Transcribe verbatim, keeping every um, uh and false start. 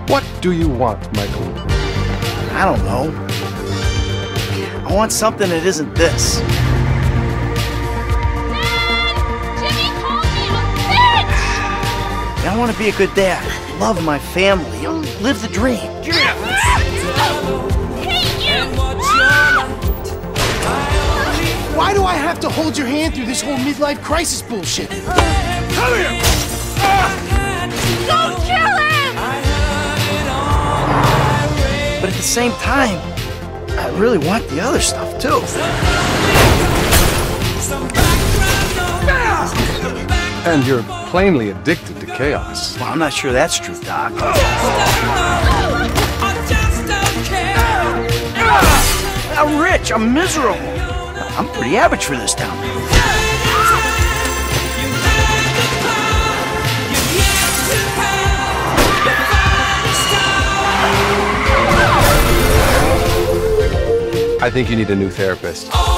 What do you want, Michael? I don't know. I want something that isn't this. Dad! Jimmy called me a bitch! I want to be a good dad. Love my family. You know, live the dream. Give me that. Hate you! Why do I have to hold your hand through this whole midlife crisis bullshit? Come here! Don't kill him! But at the same time, I really want the other stuff too. And you're plainly addicted to chaos. Well, I'm not sure that's true, Doc. I'm rich. I'm miserable. I'm pretty average for this town. I think you need a new therapist.